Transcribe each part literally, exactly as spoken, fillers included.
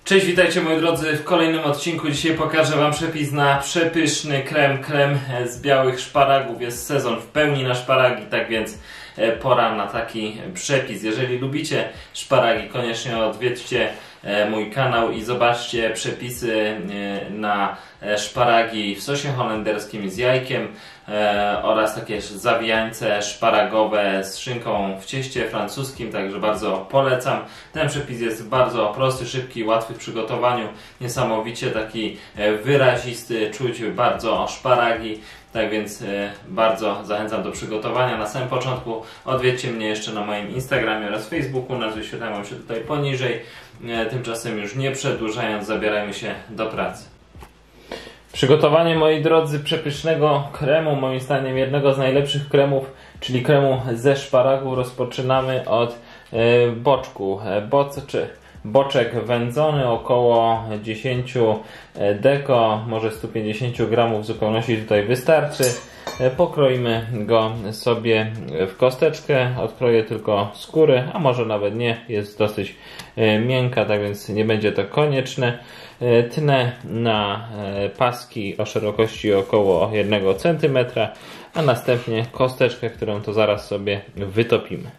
Cześć, witajcie moi drodzy w kolejnym odcinku. Dzisiaj pokażę wam przepis na przepyszny krem, krem z białych szparagów. Jest sezon w pełni na szparagi, tak więc pora na taki przepis. Jeżeli lubicie szparagi, koniecznie odwiedźcie mój kanał i zobaczcie przepisy na szparagi w sosie holenderskim z jajkiem oraz takie zawijańce szparagowe z szynką w cieście francuskim, także bardzo polecam. Ten przepis jest bardzo prosty, szybki, łatwy w przygotowaniu, niesamowicie taki wyrazisty, czuć bardzo szparagi. Tak więc e, bardzo zachęcam do przygotowania. Na samym początku odwiedźcie mnie jeszcze na moim Instagramie oraz Facebooku. Nazwy wyświetlają się tutaj poniżej. E, tymczasem już nie przedłużając, zabierajmy się do pracy. Przygotowanie, moi drodzy, przepysznego kremu, moim zdaniem jednego z najlepszych kremów, czyli kremu ze szparagów, rozpoczynamy od e, boczku. E, boc, czy Boczek wędzony, około dziesięć deko, może sto pięćdziesiąt gramów w zupełności tutaj wystarczy. Pokroimy go sobie w kosteczkę, odkroję tylko skórę, a może nawet nie, jest dosyć miękka, tak więc nie będzie to konieczne. Tnę na paski o szerokości około jednego centymetra, a następnie kosteczkę, którą to zaraz sobie wytopimy.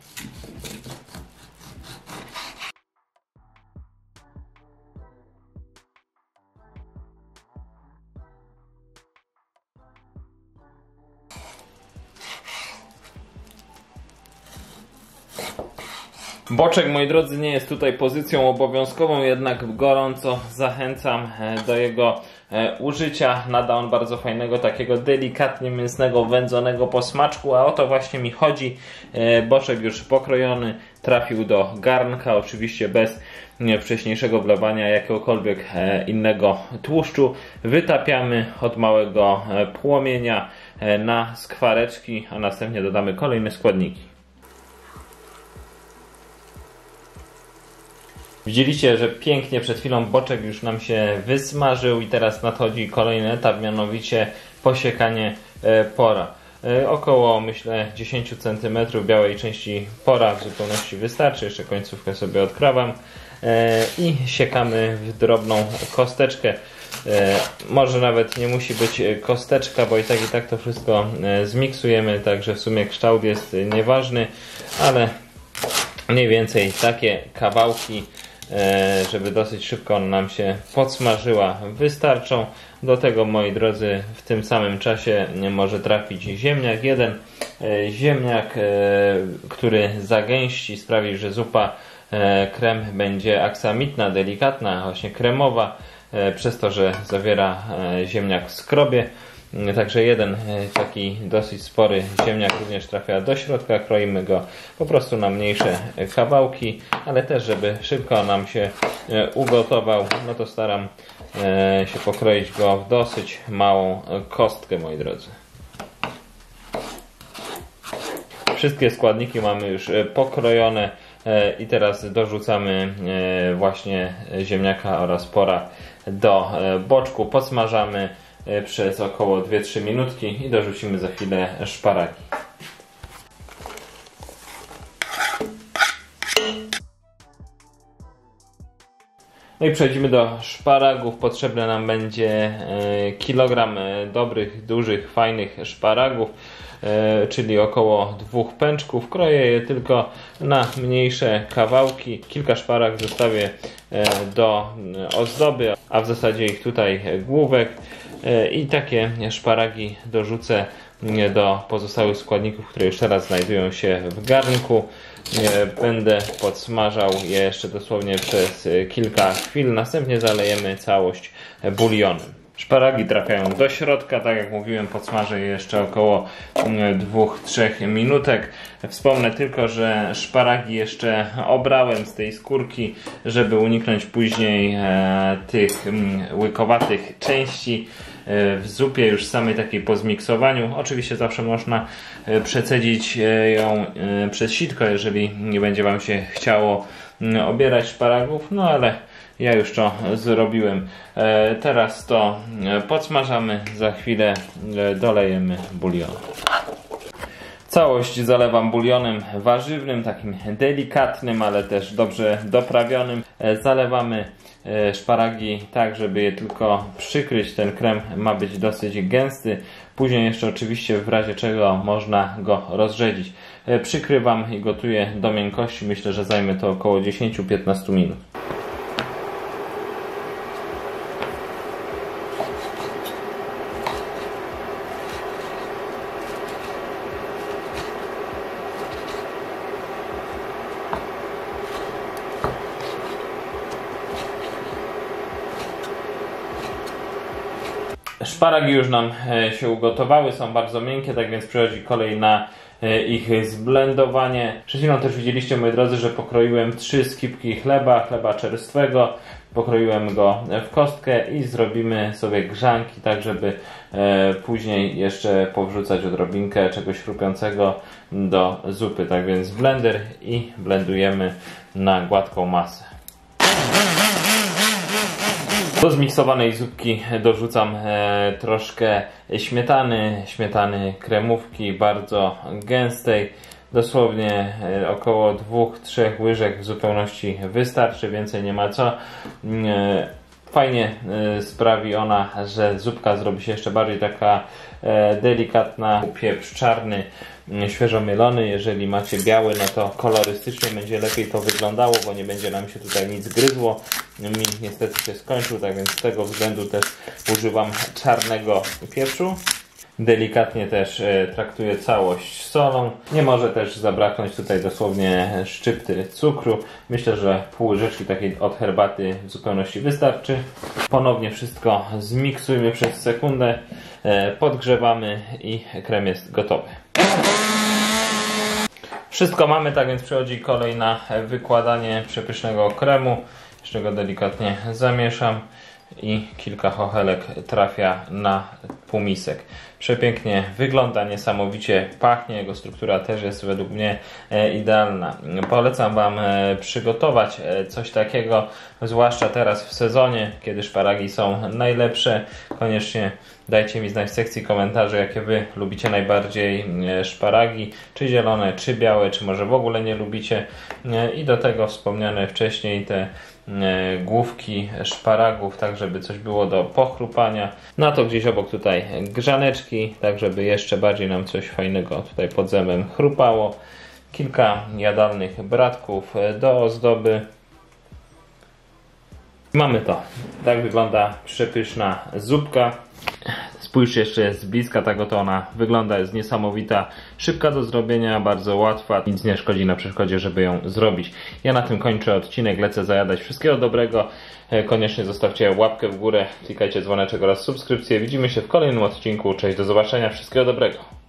Boczek, moi drodzy, nie jest tutaj pozycją obowiązkową, jednak gorąco zachęcam do jego użycia. Nada on bardzo fajnego, takiego delikatnie mięsnego, wędzonego posmaczku, a o to właśnie mi chodzi. Boczek już pokrojony trafił do garnka, oczywiście bez wcześniejszego wlewania jakiegokolwiek innego tłuszczu. Wytapiamy od małego płomienia na skwareczki, a następnie dodamy kolejne składniki. Widzieliście, że pięknie przed chwilą boczek już nam się wysmażył i teraz nadchodzi kolejny etap, mianowicie posiekanie pora. Około, myślę, dziesięć centymetrów białej części pora w zupełności wystarczy, jeszcze końcówkę sobie odkrawam i siekamy w drobną kosteczkę. Może nawet nie musi być kosteczka, bo i tak i tak to wszystko zmiksujemy, także w sumie kształt jest nieważny, ale mniej więcej takie kawałki, żeby dosyć szybko nam się podsmażyła, wystarczą. Do tego, moi drodzy, w tym samym czasie może trafić ziemniak. Jeden ziemniak, który zagęści, sprawi, że zupa krem będzie aksamitna, delikatna, właśnie kremowa, przez to, że zawiera ziemniak w skrobie. Także jeden taki dosyć spory ziemniak również trafia do środka, kroimy go po prostu na mniejsze kawałki, ale też żeby szybko nam się ugotował, no to staram się pokroić go w dosyć małą kostkę, moi drodzy. Wszystkie składniki mamy już pokrojone i teraz dorzucamy właśnie ziemniaka oraz pora do boczku, podsmażamy przez około dwie trzy minutki i dorzucimy za chwilę szparagi. No i przejdźmy do szparagów. Potrzebne nam będzie kilogram dobrych, dużych, fajnych szparagów, czyli około dwóch pęczków. Kroję je tylko na mniejsze kawałki. Kilka szparag zostawię do ozdoby, a w zasadzie ich tutaj główek. I takie szparagi dorzucę do pozostałych składników, które już teraz znajdują się w garnku. Będę podsmażał je jeszcze dosłownie przez kilka chwil. Następnie zalejemy całość bulionem. Szparagi trafiają do środka, tak jak mówiłem, podsmażę je jeszcze około dwóch trzech minutek. Wspomnę tylko, że szparagi jeszcze obrałem z tej skórki, żeby uniknąć później e, tych m, łykowatych części e, w zupie już samej takiej po zmiksowaniu. Oczywiście zawsze można e, przecedzić e, ją e, przez sitko, jeżeli nie będzie wam się chciało m, obierać szparagów, no ale ja już to zrobiłem. E, teraz to podsmażamy, za chwilę dolejemy bulion. Całość zalewam bulionem warzywnym, takim delikatnym, ale też dobrze doprawionym. Zalewamy szparagi tak, żeby je tylko przykryć. Ten krem ma być dosyć gęsty. Później jeszcze oczywiście w razie czego można go rozrzedzić. Przykrywam i gotuję do miękkości. Myślę, że zajmie to około dziesięć do piętnastu minut. Szparagi już nam się ugotowały, są bardzo miękkie, tak więc przychodzi kolej na ich zblendowanie. Przed chwilą też widzieliście, moi drodzy, że pokroiłem trzy skipki chleba, chleba czerstwego. Pokroiłem go w kostkę i zrobimy sobie grzanki, tak żeby później jeszcze powrzucać odrobinkę czegoś chrupiącego do zupy. Tak więc blender i blendujemy na gładką masę. Do zmiksowanej zupki dorzucam e, troszkę śmietany, śmietany kremówki bardzo gęstej. Dosłownie e, około dwóch do trzech łyżek w zupełności wystarczy, więcej nie ma co. E, fajnie e, sprawi ona, że zupka zrobi się jeszcze bardziej taka e, delikatna. Pieprz czarny, świeżo mielony. Jeżeli macie biały, no to kolorystycznie będzie lepiej to wyglądało, bo nie będzie nam się tutaj nic gryzło. Mi niestety się skończył, tak więc z tego względu też używam czarnego pieprzu. Delikatnie też e, traktuję całość solą. Nie może też zabraknąć tutaj dosłownie szczypty cukru. Myślę, że pół łyżeczki takiej od herbaty w zupełności wystarczy. Ponownie wszystko zmiksujmy przez sekundę, e, podgrzewamy i krem jest gotowy. Wszystko mamy, tak więc przychodzi kolej na wykładanie przepysznego kremu. Jeszcze go delikatnie zamieszam i kilka chochelek trafia na półmisek. Przepięknie wygląda, niesamowicie pachnie, jego struktura też jest według mnie idealna. Polecam Wam przygotować coś takiego, zwłaszcza teraz w sezonie, kiedy szparagi są najlepsze. Koniecznie dajcie mi znać w sekcji komentarzy, jakie Wy lubicie najbardziej szparagi, czy zielone, czy białe, czy może w ogóle nie lubicie. I do tego wspomniane wcześniej te główki szparagów, tak żeby coś było do pochrupania. Na to gdzieś obok tutaj grzaneczki, tak żeby jeszcze bardziej nam coś fajnego tutaj pod zębem chrupało. Kilka jadalnych bratków do ozdoby. Mamy to. Tak wygląda przepyszna zupka. Spójrzcie jeszcze z bliska, tak oto ona wygląda, jest niesamowita, szybka do zrobienia, bardzo łatwa, nic nie szkodzi na przeszkodzie, żeby ją zrobić. Ja na tym kończę odcinek, lecę zajadać. Wszystkiego dobrego, koniecznie zostawcie łapkę w górę, klikajcie dzwoneczek oraz subskrypcję. Widzimy się w kolejnym odcinku, cześć, do zobaczenia, wszystkiego dobrego.